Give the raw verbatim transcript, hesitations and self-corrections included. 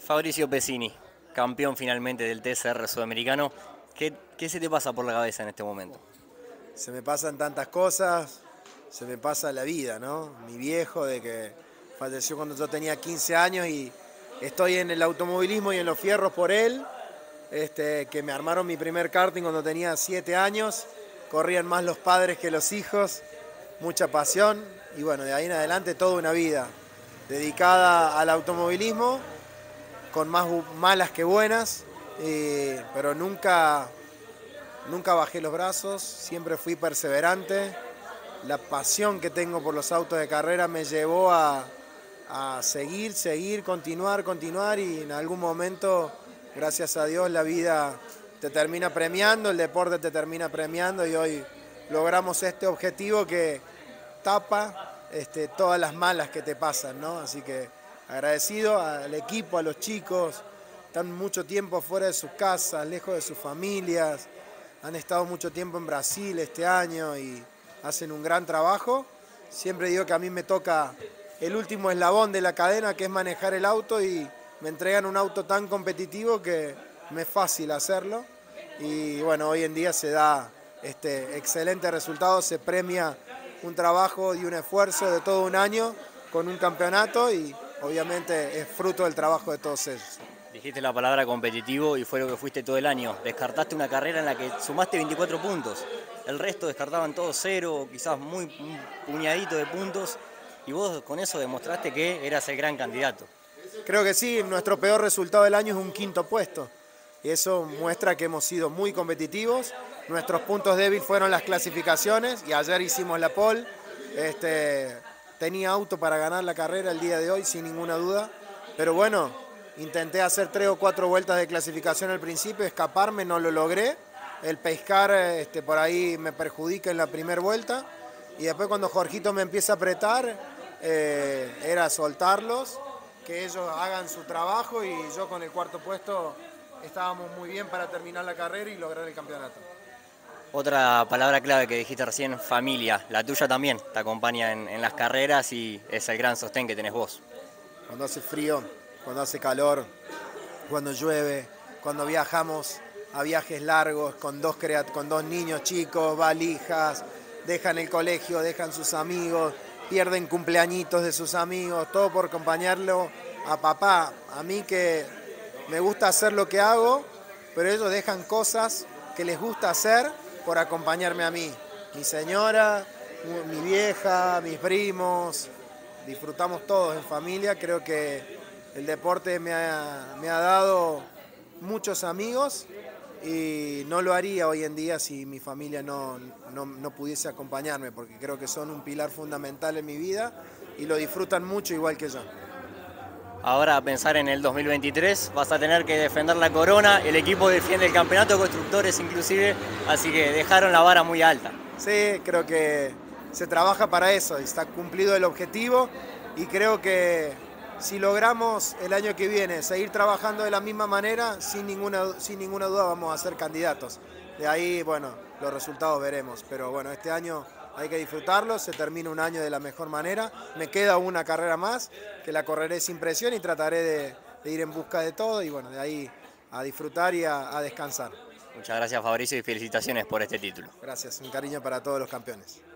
Fabricio Pesini, campeón finalmente del T C R sudamericano. ¿Qué, qué se te pasa por la cabeza en este momento? Se me pasan tantas cosas, se me pasa la vida, ¿no? Mi viejo, de que falleció cuando yo tenía quince años y estoy en el automovilismo y en los fierros por él, este, que me armaron mi primer karting cuando tenía siete años, corrían más los padres que los hijos, mucha pasión y bueno, de ahí en adelante toda una vida dedicada al automovilismo, con más malas que buenas, eh, pero nunca... Nunca bajé los brazos, siempre fui perseverante. La pasión que tengo por los autos de carrera me llevó a, a seguir, seguir, continuar, continuar y en algún momento, gracias a Dios, la vida te termina premiando, el deporte te termina premiando y hoy logramos este objetivo que tapa este, todas las malas que te pasan, ¿no? Así que agradecido al equipo, a los chicos, están mucho tiempo fuera de sus casas, lejos de sus familias. Han estado mucho tiempo en Brasil este año y hacen un gran trabajo. Siempre digo que a mí me toca el último eslabón de la cadena, que es manejar el auto, y me entregan un auto tan competitivo que me es fácil hacerlo. Y bueno, hoy en día se da este excelente resultado, se premia un trabajo y un esfuerzo de todo un año con un campeonato y obviamente es fruto del trabajo de todos ellos. Dijiste la palabra competitivo y fue lo que fuiste todo el año. Descartaste una carrera en la que sumaste veinticuatro puntos. El resto descartaban todo cero, quizás muy un puñadito de puntos. Y vos con eso demostraste que eras el gran candidato. Creo que sí, nuestro peor resultado del año es un quinto puesto. Y eso muestra que hemos sido muy competitivos. Nuestros puntos débiles fueron las clasificaciones y ayer hicimos la pole. Este, tenía auto para ganar la carrera el día de hoy, sin ninguna duda. Pero bueno, intenté hacer tres o cuatro vueltas de clasificación al principio, escaparme, no lo logré. El pescar este, por ahí me perjudica en la primera vuelta. Y después cuando Jorgito me empieza a apretar, eh, era soltarlos, que ellos hagan su trabajo y yo con el cuarto puesto estábamos muy bien para terminar la carrera y lograr el campeonato. Otra palabra clave que dijiste recién, familia. La tuya también te acompaña en, en las carreras y es el gran sostén que tenés vos. Cuando hace frío, cuando hace calor, cuando llueve, cuando viajamos a viajes largos con dos, con dos niños chicos, valijas, dejan el colegio, dejan sus amigos, pierden cumpleañitos de sus amigos, todo por acompañarlo a papá. A mí que me gusta hacer lo que hago, pero ellos dejan cosas que les gusta hacer por acompañarme a mí. Mi señora, mi vieja, mis primos, disfrutamos todos en familia. Creo que el deporte me ha, me ha dado muchos amigos y no lo haría hoy en día si mi familia no, no, no pudiese acompañarme, porque creo que son un pilar fundamental en mi vida y lo disfrutan mucho igual que yo. Ahora a pensar en el dos mil veintitrés, vas a tener que defender la corona, el equipo defiende el campeonato de constructores inclusive, así que dejaron la vara muy alta. Sí, creo que se trabaja para eso y está cumplido el objetivo y creo que si logramos el año que viene seguir trabajando de la misma manera, sin ninguna, sin ninguna duda vamos a ser candidatos. De ahí, bueno, los resultados veremos, pero bueno, este año hay que disfrutarlo, se termina un año de la mejor manera, me queda una carrera más, que la correré sin presión y trataré de, de ir en busca de todo y bueno, de ahí a disfrutar y a, a descansar. Muchas gracias Fabricio y felicitaciones por este título. Gracias, un cariño para todos los campeones.